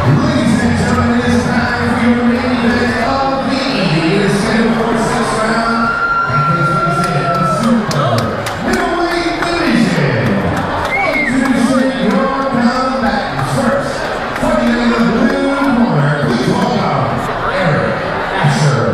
Ladies and gentlemen, it is time for your main event of the evening. It is scheduled for 6 rounds, and takes place in the super middleweight division. Introducing your combatants first, fighting in the blue corner, please welcome Eric Asher.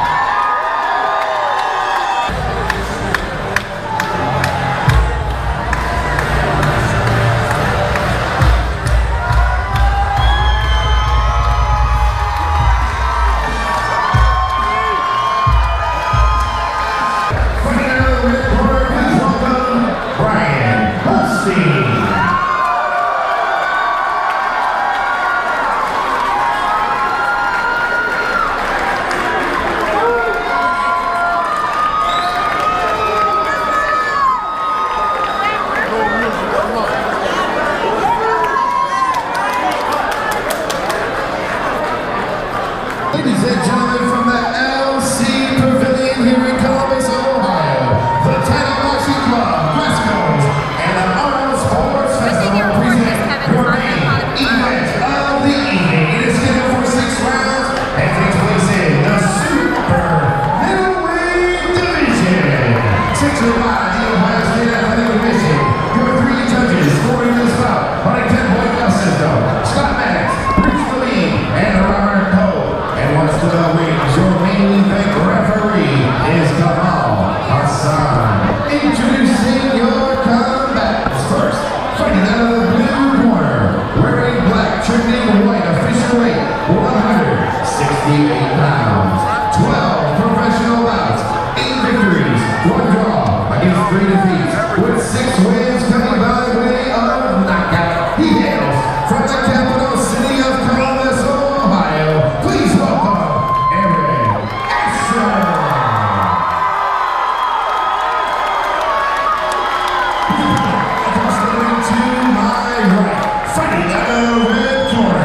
Ladies and gentlemen, from the LC Pavilion here in Columbus, Ohio, the Tanahashi Club, Westcoast, and the Arnold Sports Festival present your main event of the evening. It is scheduled for 6 rounds and takes place in the super middleweight division. 6 by the Ohio State Athletic Commission. There were 3 judges scoring this bout on a 10-point system. Scott Maddox, Bruce Lee, and Robert Cole. Once to the wings, your main event referee is Kamal Hassan. Introducing your combatants first, fighting out of the blue corner, wearing black, trimmed in white, official weight, 168 pounds, 12 professional bouts, 8 victories, 1 draw, against 3 defeats, with 6 wins coming by way of knockout. He hails from the capital city of Columbus, Ohio. Please welcome Eric Asher. Across the ring to my right, fighting out of the red corner,